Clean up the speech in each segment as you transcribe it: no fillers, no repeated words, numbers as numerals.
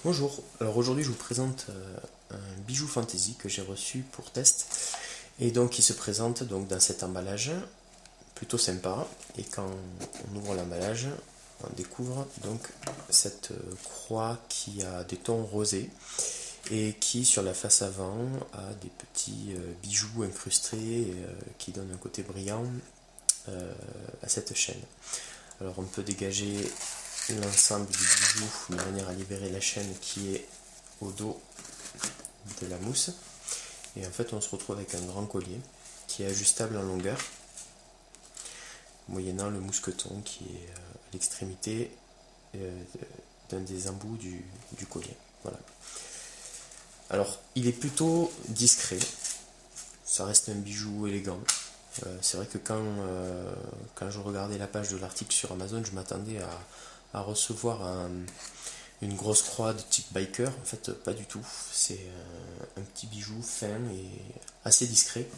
Bonjour, alors aujourd'hui je vous présente un bijou fantasy que j'ai reçu pour test et donc il se présente donc dans cet emballage plutôt sympa et quand on ouvre l'emballage on découvre donc cette croix qui a des tons rosés et qui sur la face avant a des petits bijoux incrustés qui donnent un côté brillant à cette chaîne. Alors on peut dégager l'ensemble du bijou de manière à libérer la chaîne qui est au dos de la mousse, et en fait on se retrouve avec un grand collier qui est ajustable en longueur moyennant le mousqueton qui est à l'extrémité d'un des embouts du collier. Voilà. Alors il est plutôt discret, ça reste un bijou élégant. C'est vrai que quand je regardais la page de l'article sur Amazon, je m'attendais à recevoir une grosse croix de type biker. En fait, pas du tout. C'est un petit bijou fin et assez discret.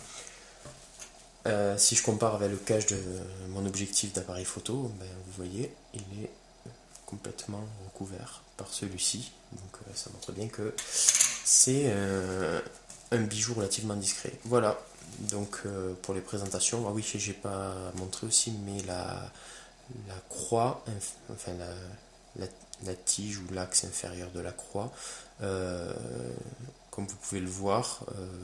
Si je compare avec le cache de mon objectif d'appareil photo, ben, vous voyez, il est complètement recouvert par celui-ci. Donc ça montre bien que c'est un bijou relativement discret. Voilà. Donc pour les présentations, ah oui, j'ai pas montré aussi, mais la croix, enfin la tige ou l'axe inférieur de la croix, comme vous pouvez le voir,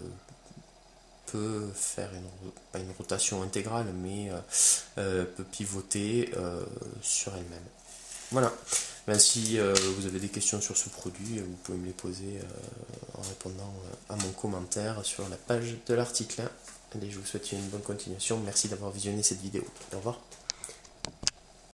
peut faire pas une rotation intégrale, mais peut pivoter sur elle-même. Voilà. Ben, si vous avez des questions sur ce produit, vous pouvez me les poser en répondant à mon commentaire sur la page de l'article. Allez, je vous souhaite une bonne continuation. Merci d'avoir visionné cette vidéo. Au revoir.